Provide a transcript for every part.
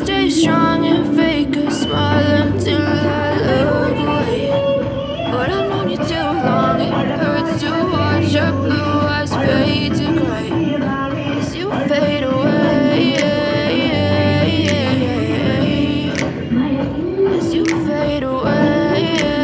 stay strong and fake a smile until I look away. But I've known you too long, it hurts to watch your blue eyes fade to gray as you fade away, as you fade away.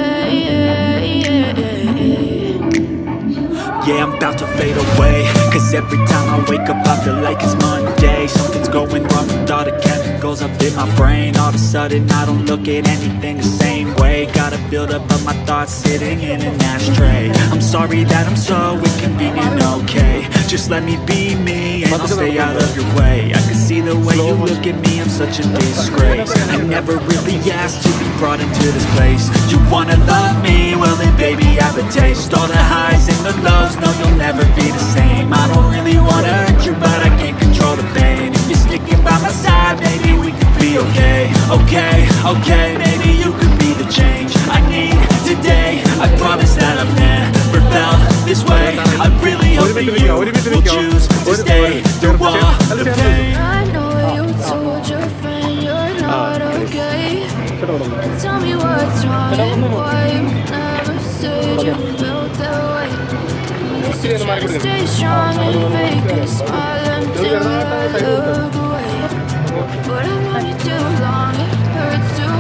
Yeah, I'm about to fade away, cause every time I wake up I feel like it's Monday. Something's going wrong with all the chemicals up in my brain. All of a sudden I don't look at anything the same way. Got a buildup of my thoughts sitting in an ashtray. I'm sorry that I'm so inconvenient, okay? Just let me be me and I'll stay out of your way. I can see the way you look at me, I'm such a disgrace. I never really asked to be brought into this place. You wanna love me? Well then baby I have a taste. All the highs and the lows, no you'll never be the same. I don't really wanna hurt you but I can't control the pain. If you're sticking by my side, maybe we could be okay. Okay, maybe you could be the change I need today. I promise that I've never felt this way. I really hope that you will choose to stay through all the pain. I know you told your friend you're not okay. Tell me what's wrong and why you never said you felt that way. You try to stay strong and fake a smile until I look away. But I've known you too long, it hurts to